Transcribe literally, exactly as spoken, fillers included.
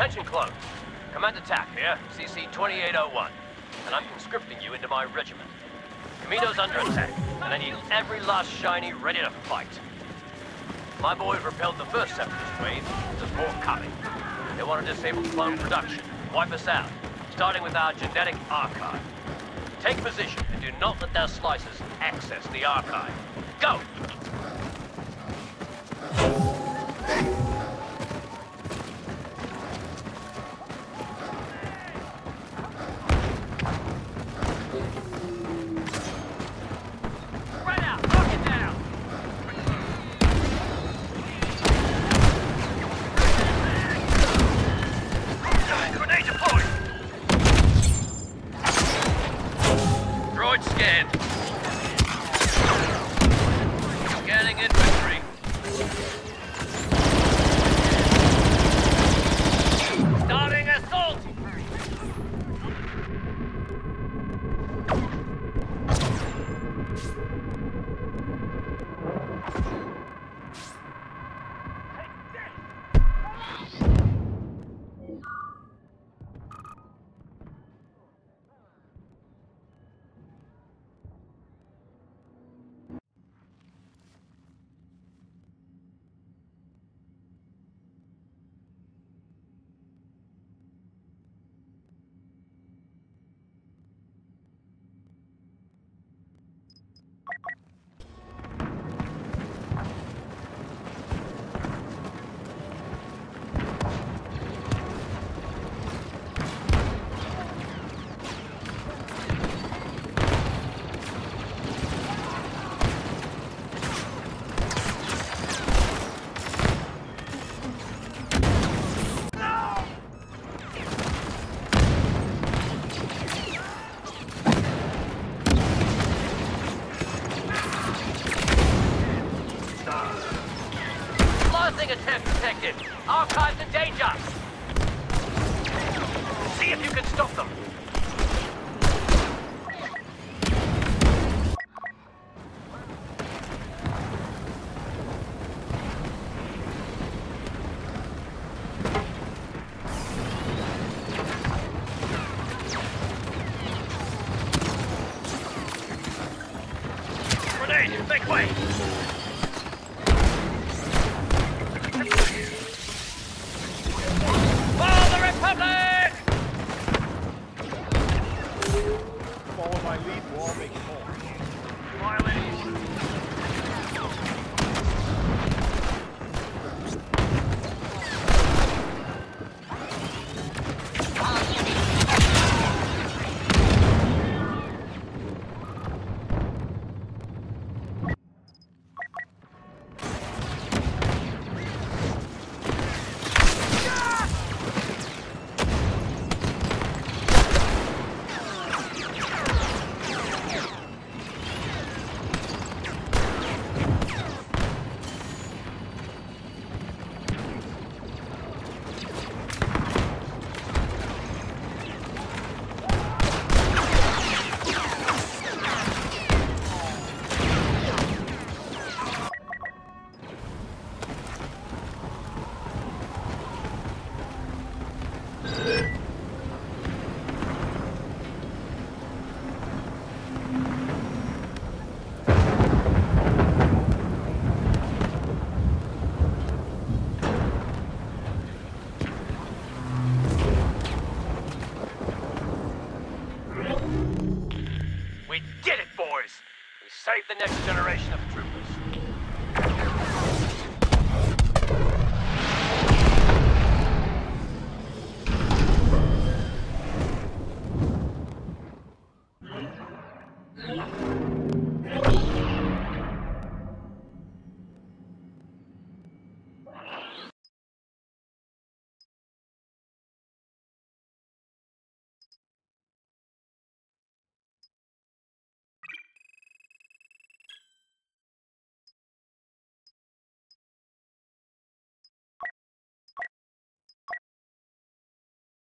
Attention close. Command attack here, C C twenty-eight oh one. And I'm conscripting you into my regiment. Camino's under attack, and I need every last shiny ready to fight. My boys repelled the first separatist wave. There's more coming. They want to disable clone production, wipe us out, starting with our genetic archive. Take position and do not let their slicers access the archive. Go! Attempt detected. Archives in danger. See if you can stop them. Grenade, make way. Save the next generation.